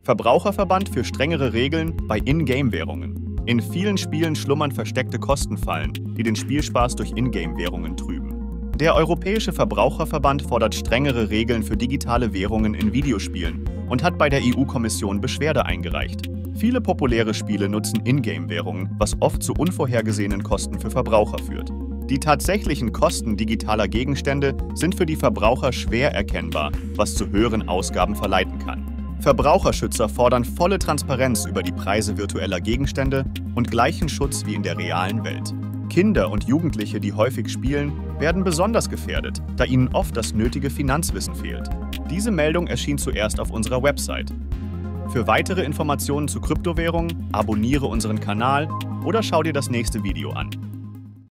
Verbraucherverband für strengere Regeln bei Ingame-Währungen. In vielen Spielen schlummern versteckte Kostenfallen, die den Spielspaß durch Ingame-Währungen trüben. Der Europäische Verbraucherverband fordert strengere Regeln für digitale Währungen in Videospielen und hat bei der EU-Kommission Beschwerde eingereicht. Viele populäre Spiele nutzen Ingame-Währungen, was oft zu unvorhergesehenen Kosten für Verbraucher führt. Die tatsächlichen Kosten digitaler Gegenstände sind für die Verbraucher schwer erkennbar, was zu höheren Ausgaben verleiten kann. Verbraucherschützer fordern volle Transparenz über die Preise virtueller Gegenstände und gleichen Schutz wie in der realen Welt. Kinder und Jugendliche, die häufig spielen, werden besonders gefährdet, da ihnen oft das nötige Finanzwissen fehlt. Diese Meldung erschien zuerst auf unserer Website. Für weitere Informationen zu Kryptowährungen abonniere unseren Kanal oder schau dir das nächste Video an.